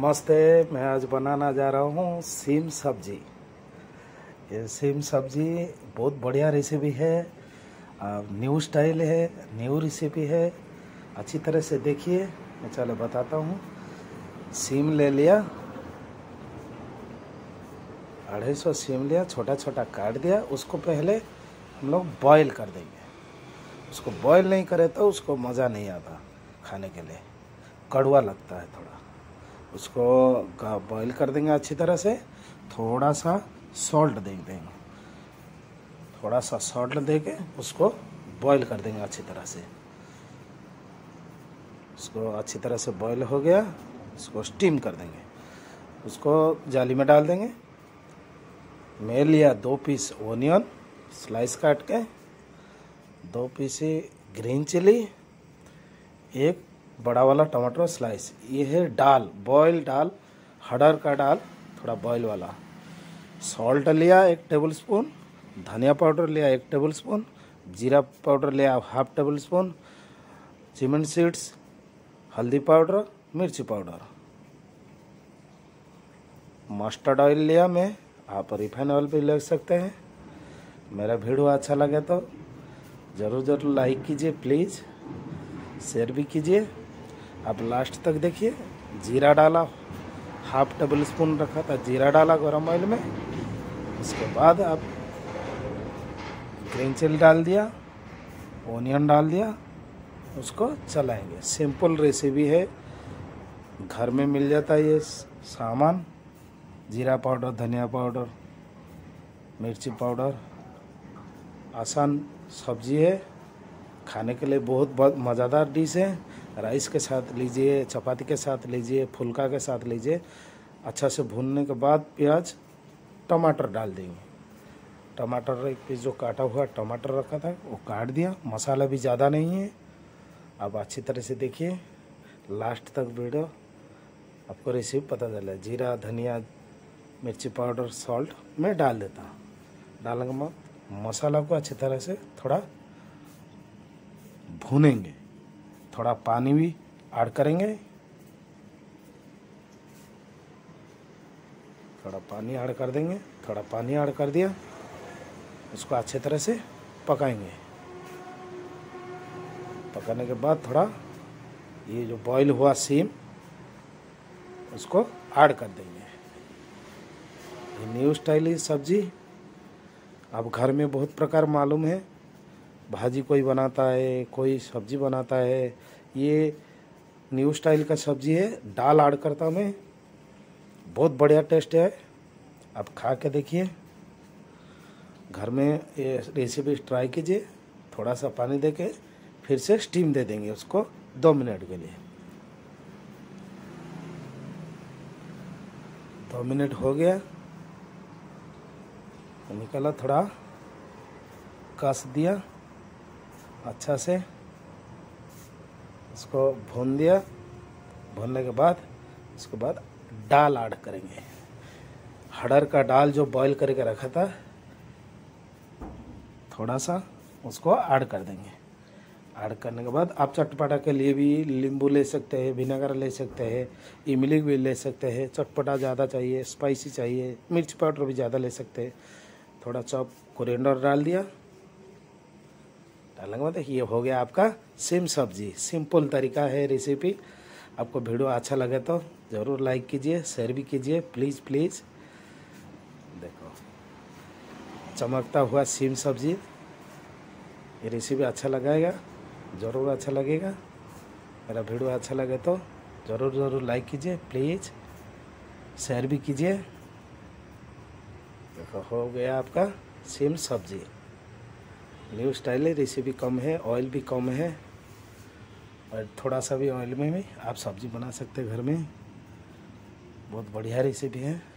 नमस्ते। मैं आज बनाना जा रहा हूँ सीम सब्जी। ये सीम सब्जी बहुत बढ़िया रेसिपी है, न्यू स्टाइल है, न्यू रेसिपी है। अच्छी तरह से देखिए, मैं चलो बताता हूँ। सीम ले लिया, 250 सीम लिया, छोटा छोटा काट दिया। उसको पहले हम लोग बॉईल कर देंगे। उसको बॉईल नहीं करे तो उसको मज़ा नहीं आता खाने के लिए, कड़वा लगता है थोड़ा। उसको बॉईल कर देंगे अच्छी तरह से। थोड़ा सा सॉल्ट दे देंगे, थोड़ा सा सॉल्ट दे के उसको बॉईल कर देंगे अच्छी तरह से। उसको अच्छी तरह से बॉईल हो गया, उसको स्टीम कर देंगे। उसको जाली में डाल देंगे। मैं लिया 2 पीस ओनियन स्लाइस काट के, 2 पीस ग्रीन चिली, 1 बड़ा वाला टमाटर स्लाइस। ये है दाल, बॉयल दाल, हड़र का दाल, थोड़ा बॉयल वाला। सॉल्ट लिया 1 टेबल स्पून, धनिया पाउडर लिया 1 टेबल स्पून, जीरा पाउडर लिया 1/2 टेबल स्पून, चिमन सीड्स, हल्दी पाउडर, मिर्ची पाउडर। मस्टर्ड ऑयल लिया मैं, आप रिफाइन ऑयल भी ले सकते हैं। मेरा वीडियो अच्छा लगे तो ज़रूर लाइक कीजिए, प्लीज़ शेयर भी कीजिए। आप लास्ट तक देखिए। जीरा डाला, 1/2 टेबल स्पून रखा था जीरा डाला गरम ऑयल में। उसके बाद आप ग्रीन चिली डाल दिया, ओनियन डाल दिया, उसको चलाएंगे। सिंपल रेसिपी है, घर में मिल जाता है ये सामान। जीरा पाउडर, धनिया पाउडर, मिर्ची पाउडर। आसान सब्जी है, खाने के लिए बहुत मज़ेदार डिश है। राइस के साथ लीजिए, चपाती के साथ लीजिए, फुल्का के साथ लीजिए। अच्छा से भूनने के बाद प्याज, टमाटर डाल देंगे। टमाटर 1 पीस जो काटा हुआ टमाटर रखा था वो काट दिया। मसाला भी ज़्यादा नहीं है। अब अच्छी तरह से देखिए, लास्ट तक वीडियो, आपको रेसिपी पता चले। जीरा, धनिया, मिर्ची पाउडर, सॉल्ट मैं डाल देता हूँ। डालने के बाद मसाला को अच्छी तरह से थोड़ा भूनेंगे। थोड़ा पानी भी ऐड करेंगे, थोड़ा पानी ऐड कर देंगे। थोड़ा पानी ऐड कर दिया, उसको अच्छी तरह से पकाएंगे। पकाने के बाद थोड़ा ये जो बॉईल हुआ सीम उसको ऐड कर देंगे। ये न्यू स्टाइल सब्जी। अब घर में बहुत प्रकार मालूम है, भाजी कोई बनाता है, कोई सब्जी बनाता है। ये न्यू स्टाइल का सब्जी है, दाल ऐड करता मैं। बहुत बढ़िया टेस्ट है, आप खा के देखिए। घर में ये रेसिपी ट्राई कीजिए। थोड़ा सा पानी देके फिर से स्टीम दे देंगे उसको 2 मिनट के लिए। 2 मिनट हो गया, निकाला, थोड़ा कस दिया अच्छा से। इसको भून दिया। भूनने के बाद उसके बाद दाल ऐड करेंगे। हड़र का दाल जो बॉईल करके रखा था, थोड़ा सा उसको ऐड कर देंगे। ऐड करने के बाद आप चटपटा के लिए भी नींबू ले सकते हैं, विनेगर ले सकते हैं, इमली भी ले सकते हैं। चटपटा ज़्यादा चाहिए, स्पाइसी चाहिए, मिर्च पाउडर भी ज़्यादा ले सकते हैं। थोड़ा चॉप कोरिएंडर डाल दिया। डालने के बाद ये हो गया आपका सीम सब्जी। सिंपल तरीका है रेसिपी। आपको वीडियो अच्छा लगे तो ज़रूर लाइक कीजिए, शेयर भी कीजिए, प्लीज़। देखो, चमकता हुआ सीम सब्जी। ये रेसिपी अच्छा लगेगा, ज़रूर अच्छा लगेगा। मेरा वीडियो अच्छा लगे तो ज़रूर लाइक कीजिए, प्लीज़ शेयर भी कीजिए। देखो, हो गया आपका सीम सब्जी। न्यू स्टाइल है, रेसिपी कम है, ऑयल भी कम है, और थोड़ा सा भी ऑयल में भी आप सब्जी बना सकते हैं घर में। बहुत बढ़िया रेसिपी है।